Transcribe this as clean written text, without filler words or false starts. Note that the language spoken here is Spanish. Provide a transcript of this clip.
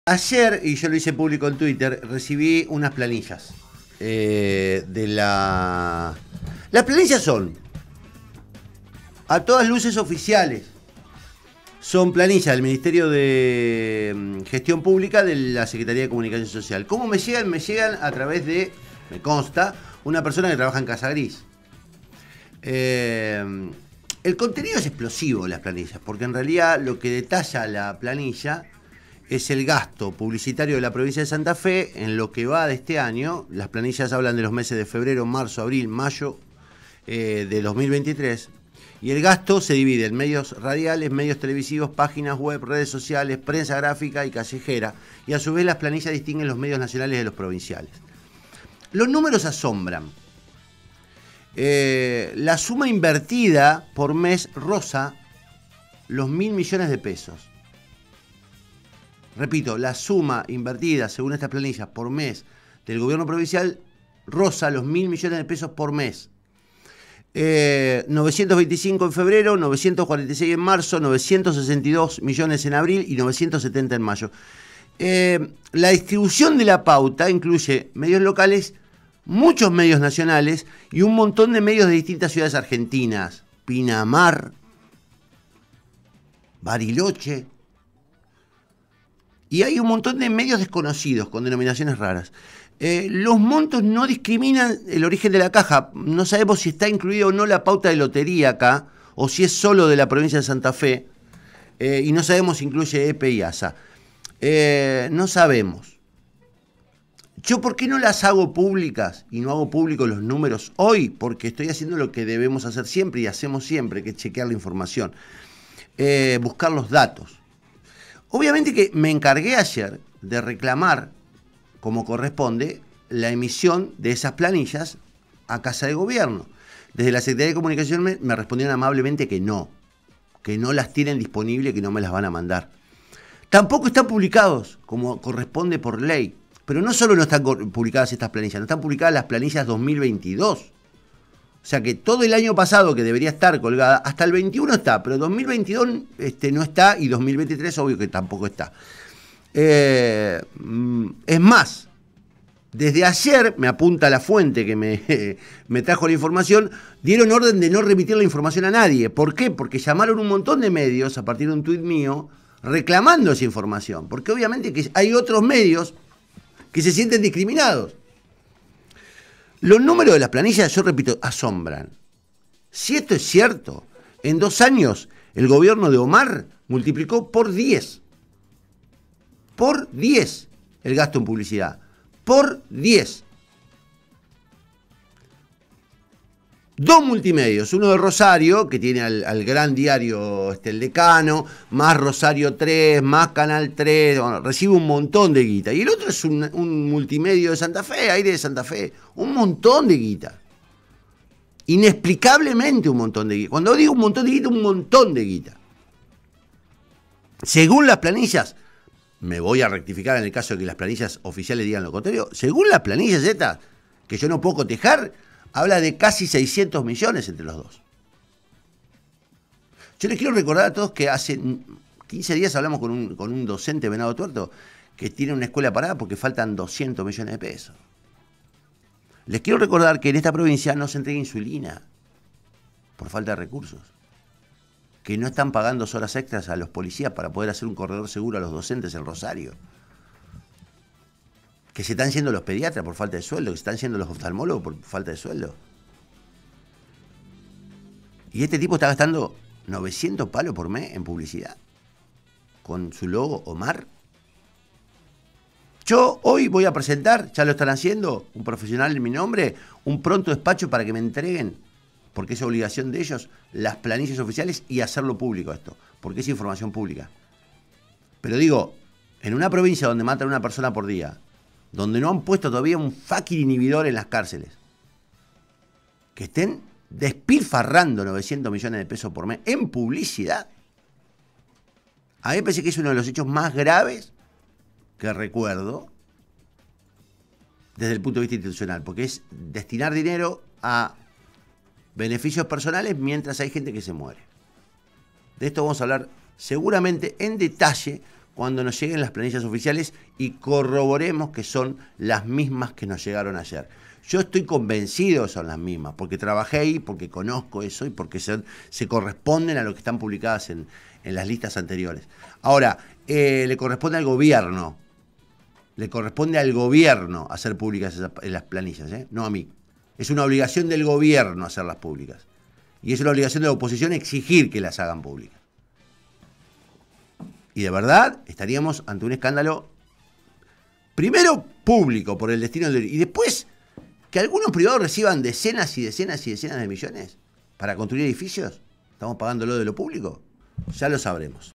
Ayer, y yo lo hice público en Twitter, recibí unas planillas de la... Las planillas son, a todas luces, oficiales. Son planillas del Ministerio de Gestión Pública de la Secretaría de Comunicación Social. ¿Cómo me llegan? Me llegan a través de, me consta, una persona que trabaja en Casa Gris. El contenido es explosivo de las planillas, porque en realidad lo que detalla la planilla es el gasto publicitario de la provincia de Santa Fe en lo que va de este año. Las planillas hablan de los meses de febrero, marzo, abril, mayo de 2023. Y el gasto se divide en medios radiales, medios televisivos, páginas web, redes sociales, prensa gráfica y callejera. Y a su vez las planillas distinguen los medios nacionales de los provinciales. Los números asombran. La suma invertida por mes roza los 1.000 millones de pesos. Repito, la suma invertida, según estas planillas, por mes del gobierno provincial roza los 1.000 millones de pesos por mes. 925 en febrero, 946 en marzo, 962 millones en abril y 970 en mayo. La distribución de la pauta incluye medios locales, muchos medios nacionales y un montón de medios de distintas ciudades argentinas. Pinamar, Bariloche. Y hay un montón de medios desconocidos con denominaciones raras. Los montos no discriminan el origen de la caja. No sabemos si está incluida o no la pauta de lotería acá, o si es solo de la provincia de Santa Fe. Y no sabemos si incluye EPE y ASA. No sabemos. ¿Yo por qué no las hago públicas y no hago públicos los números hoy? Porque estoy haciendo lo que debemos hacer siempre y hacemos siempre, que es chequear la información. Buscar los datos. Obviamente que me encargué ayer de reclamar, como corresponde, la emisión de esas planillas a Casa de Gobierno. Desde la Secretaría de Comunicación me respondieron amablemente que no las tienen disponibles, que no me las van a mandar. Tampoco están publicados, como corresponde por ley. Pero no solo no están publicadas estas planillas, no están publicadas las planillas 2022. O sea que todo el año pasado, que debería estar colgada, hasta el 21 está, pero 2022 no está, y 2023 obvio que tampoco está. Es más, desde ayer, me apunta la fuente que me trajo la información, dieron orden de no remitir la información a nadie. ¿Por qué? Porque llamaron un montón de medios a partir de un tuit mío reclamando esa información. Porque obviamente que hay otros medios que se sienten discriminados. Los números de las planillas, yo repito, asombran. Si esto es cierto, en 2 años el gobierno de Omar multiplicó por 10. Por 10 el gasto en publicidad. Por 10. 2 multimedios, uno de Rosario, que tiene al gran diario El Decano, más Rosario 3, más Canal 3, bueno, recibe un montón de guita. Y el otro es un multimedio de Santa Fe, Aire de Santa Fe, un montón de guita. Inexplicablemente un montón de guita. Cuando digo un montón de guita, un montón de guita. Según las planillas, me voy a rectificar en el caso de que las planillas oficiales digan lo contrario, según las planillas estas, que yo no puedo cotejar, habla de casi 600 millones entre los dos. Yo les quiero recordar a todos que hace 15 días hablamos con un docente de Venado Tuerto que tiene una escuela parada porque faltan 200 millones de pesos. Les quiero recordar que en esta provincia no se entrega insulina por falta de recursos. Que no están pagando horas extras a los policías para poder hacer un corredor seguro a los docentes en Rosario. Que se están yendo los pediatras por falta de sueldo, que se están yendo los oftalmólogos por falta de sueldo. Y este tipo está gastando 900 palos por mes en publicidad, con su logo Omar. Yo hoy voy a presentar, ya lo están haciendo, un profesional en mi nombre, un pronto despacho para que me entreguen, porque es obligación de ellos, las planillas oficiales y hacerlo público esto, porque es información pública. Pero digo, en una provincia donde matan a una persona por día, donde no han puesto todavía un fucking inhibidor en las cárceles, que estén despilfarrando 900 millones de pesos por mes en publicidad, a mí me parece que es uno de los hechos más graves que recuerdo desde el punto de vista institucional, porque es destinar dinero a beneficios personales mientras hay gente que se muere. De esto vamos a hablar seguramente en detalle cuando nos lleguen las planillas oficiales y corroboremos que son las mismas que nos llegaron ayer. Yo estoy convencido que son las mismas, porque trabajé ahí, porque conozco eso y porque se corresponden a lo que están publicadas en las listas anteriores. Ahora, le corresponde al gobierno. Le corresponde al gobierno hacer públicas las planillas, no a mí. Es una obligación del gobierno hacerlas públicas. Y es una obligación de la oposición exigir que las hagan públicas. Y de verdad estaríamos ante un escándalo, primero público por el destino del... Y después que algunos privados reciban decenas y decenas y decenas de millones para construir edificios. ¿Estamos pagándolo de lo público? Ya lo sabremos.